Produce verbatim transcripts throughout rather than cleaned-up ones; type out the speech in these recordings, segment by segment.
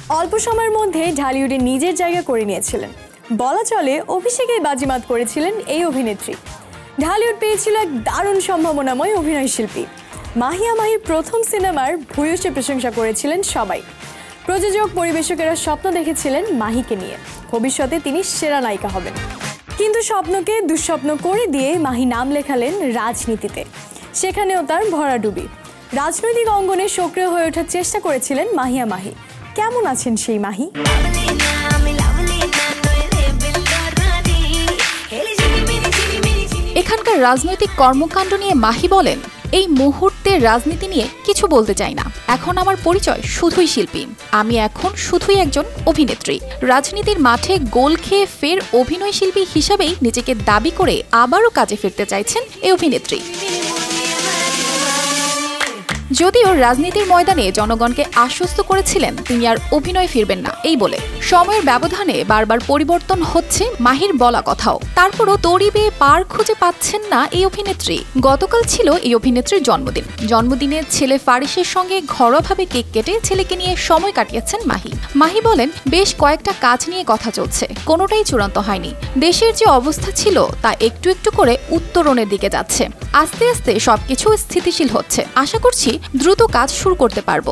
অল্প সময়ের মধ্যে ঢালিউডে নিজের জায়গা করে নিয়েছিলেন। বলা চলে অভিষেকেই বাজিমাত করেছিলেন এই অভিনেত্রী। ঢালিউড পেয়েছিল এক দারুণ সম্ভাবনাময় অভিনয় শিল্পী। মাহিয়া মাহির প্রথম সিনেমার ভূয়সী প্রশংসা করেছিলেন সবাই। প্রযোজক পরিবেশকেরা স্বপ্ন দেখেছিলেন মাহিকে নিয়ে, ভবিষ্যতে তিনি সেরা নায়িকা হবেন। কিন্তু স্বপ্নকে দুঃস্বপ্ন করে দিয়ে মাহি নাম লেখালেন রাজনীতিতে। সেখানেও তার ভরাডুবি। রাজনৈতিক অঙ্গনে সক্রিয় হয়ে ওঠার চেষ্টা করেছিলেন মাহিয়া মাহি। কেমন আছেন সেই মাহি? এখানকার রাজনৈতিক কর্মকাণ্ড নিয়ে মাহি বলেন, এই মুহূর্তে রাজনীতি নিয়ে কিছু বলতে চাই না। এখন আমার পরিচয় শুধুই শিল্পী। আমি এখন শুধুই একজন অভিনেত্রী। রাজনীতির মাঠে গোল খেয়ে ফের অভিনয় শিল্পী হিসাবেই নিজেকে দাবি করে আবারও কাজে ফিরতে চাইছেন এই অভিনেত্রী। যদিও রাজনীতির ময়দানে জনগণকে আশ্বস্ত করেছিলেন তিনি আর অভিনয় ফিরবেন না এই বলে। সময়ের ব্যবধানে বারবার পরিবর্তন হচ্ছে মাহির বলা কথাও। তারপরও তড়িবে পার খুঁজে পাচ্ছেন না এই অভিনেত্রী। গতকাল ছিল এই অভিনেত্রীর জন্মদিন। জন্মদিনে ছেলে ফারিসের সঙ্গে ঘরোয়াভাবে কেক কেটে ছেলেকে নিয়ে সময় কাটিয়েছেন মাহি। মাহি বলেন, বেশ কয়েকটা কাজ নিয়ে কথা চলছে, কোনোটাই চূড়ান্ত হয়নি। দেশের যে অবস্থা ছিল তা একটু একটু করে উত্তরণের দিকে যাচ্ছে। আস্তে আস্তে সবকিছু স্থিতিশীল হচ্ছে। আশা করছি দ্রুত কাজ শুরু করতে পারবো।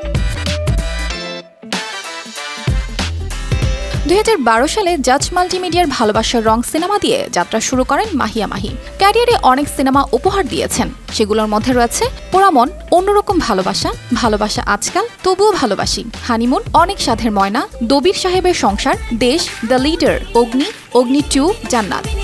দুই হাজার বারো সালে জাজ মাল্টিমিডিয়ার ভালোবাসার রং সিনেমা দিয়ে যাত্রা শুরু করেন মাহিয়া মাহি। ক্যারিয়ারে অনেক সিনেমা উপহার দিয়েছেন। সেগুলোর মধ্যে রয়েছে পোড়ামন, অন্যরকম ভালোবাসা, ভালোবাসা আজকাল, তবুও ভালোবাসি, হানিমুন, অনেক সাধের ময়না, দবির সাহেবের সংসার, দেশ, the leader, Agni, Agni two, জান্নাত।